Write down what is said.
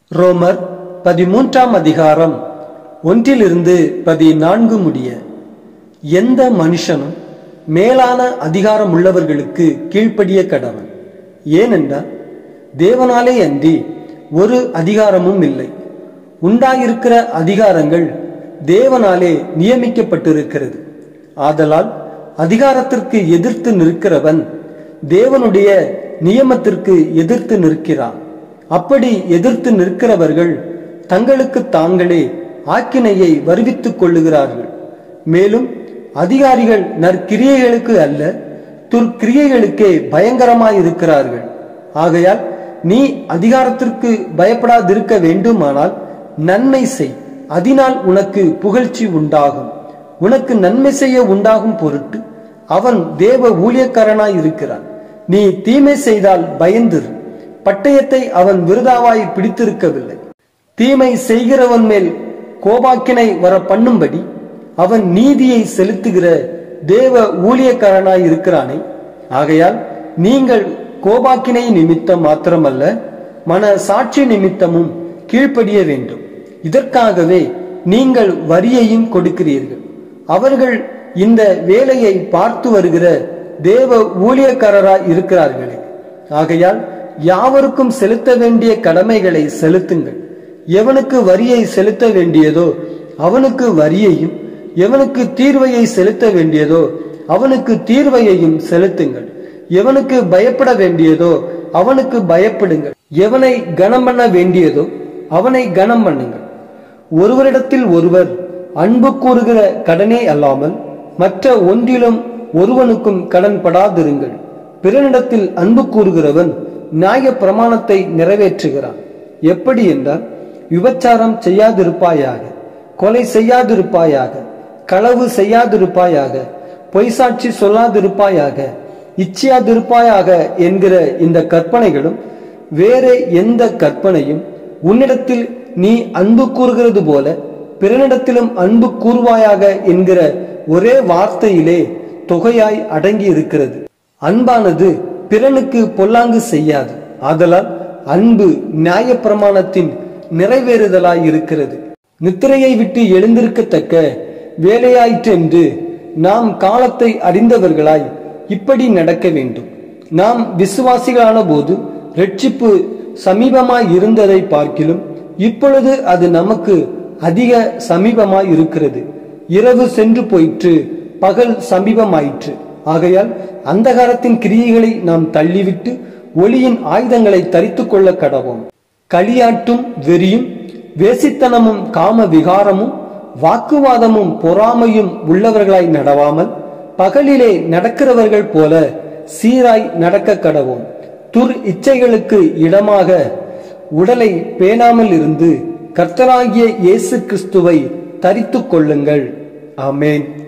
ரோமர் 13ஆம் அதிகாரம் 1-14 முடிய. எந்த மனுஷனும் மேலான அதிகாரம் உள்ளவர்களுக்கு கீழ்ப்படிய கடவன். ஏனென்றால் தேவனாலே அன்றி ஒரு அதிகாரமும் இல்லை. உண்டாயிருக்கிற அதிகாரங்கள் தேவனாலே நியமிக்கப்பட்டிருக்கிறது. ஆதலால் அதிகாரத்திற்கு எதிர்த்து நிற்கிறவன் தேவனுடைய நியமத்திற்கு எதிர்த்து நிற்கிறான். அப்படி எதிர்த்து நிற்கிறவர்கள் தங்களுக்கு தாங்களே ஆக்கினையை வருவித்துக் கொள்ளுகிறார்கள். மேலும் அதிகாரிகள் நற்கிரியைகளுக்கு அல்ல, துர்க்கிரியைகளுக்கே பயங்கரமாயிருக்கிறார்கள். ஆகையால் நீ அதிகாரத்திற்கு பயப்படாதிருக்க வேண்டுமானால் நன்மை செய், அதனால் உனக்கு புகழ்ச்சி உண்டாகும். உனக்கு நன்மை செய்ய உண்டாகும் பொருட்டு அவன் தேவ ஊழியக்காரனாய் இருக்கிறான். நீ தீமை செய்தால் பயந்திரு, பட்டயத்தை அவன் விருதாவாய் பிடித்திருக்கவில்லை. தீமை செய்கிறவன் மேல் கோபாக்கினை வர பண்ணும்படி அவன் நீதியை செலுத்துகிற தேவ ஊழியக்காரனாய் இருக்கிறானே. ஆகையால் நீங்கள் கோபாக்கினை நிமித்தம் மாத்திரமல்ல, மன சாட்சி நிமித்தமும் கீழ்ப்படிய வேண்டும். இதற்காகவே நீங்கள் வரியையும் கொடுக்கிறீர்கள். அவர்கள் இந்த வேலையை பார்த்து வருகிற தேவ ஊழியக்காரராய் இருக்கிறார்களே. ஆகையால் யாவருக்கும் செலுத்த வேண்டிய கடமைகளை செலுத்துங்கள். எவனுக்கு வரியை செலுத்த வேண்டியதோ அவனுக்கு வரியையும், எவனுக்கு தீர்வையை செலுத்த வேண்டியதோ அவனுக்கு தீர்வையையும் செலுத்துங்கள். எவனுக்கு பயப்பட வேண்டியதோ அவனுக்கு பயப்படுங்கள். எவனை கனம் பண்ண வேண்டியதோ அவனை கனம் பண்ணுங்கள். ஒருவரிடத்தில் ஒருவர் அன்பு கூறுகிற கடனே அல்லாமல் மற்ற ஒன்றிலும் ஒருவனுக்கும் கடன் படாதிருங்கள். பிறனிடத்தில் அன்பு கூறுகிறவன் நியாய பிரமாணத்தை நிறைவேற்றுகிறான். எப்படி என்றால், விபச்சாரம் செய்யாதிருப்பாயாக, கொலை செய்யாதிருப்பாயாக, களவு செய்யாதிருப்பாயாக, பொய்சாட்சி சொல்லாதிருப்பாயாக, இச்சையாதிருப்பாயாக என்கிற இந்த கற்பனைகளும் வேறு எந்த கற்பனையும் உன்னிடத்தில் நீ அன்பு கூறுகிறது போல பிறனிடத்திலும் அன்பு கூறுவாயாக என்கிற ஒரே வார்த்தையிலே தொகையாய் அடங்கி இருக்கிறது. அன்பானது பிறனுக்கு பொல்லாங்கு செய்யாது. ஆதலால் அன்பு நியாய பிரமாணத்தின் நிறைவேறுதலாய் இருக்கிறது. நித்திரையை விட்டு எழுந்திருக்கத்தக்க வேலையாயிற்றென்று நாம் காலத்தை அறிந்தவர்களாய் இப்படி நடக்க வேண்டும். நாம் விசுவாசிகளான போது ரட்சிப்பு சமீபமாய் இருந்ததை பார்க்கிலும் இப்பொழுது அது நமக்கு அதிக சமீபமாய் இருக்கிறது. இரவு சென்று போயிற்று, பகல் சமீபமாயிற்று. ஆகையால் அந்தகாரத்தின் கிரியைகளை நாம் தள்ளிவிட்டு ஒளியின் ஆயுதங்களை தரித்துக் கொள்ள கடவோம். களியாட்டும் வெறியும் வேசித்தனமும் காம விகாரமும் வாக்குவாதமும் பொறாமையும் உள்ளவர்களாய் நடவாமல் பகலிலே நடக்கிறவர்கள் போல சீராய் நடக்க கடவோம். துர் இச்சைகளுக்கு இடமாக உடலை பேணாமல் இருந்து கர்த்தராகிய இயேசு கிறிஸ்துவை தரித்துக் கொள்ளுங்கள். ஆமென்.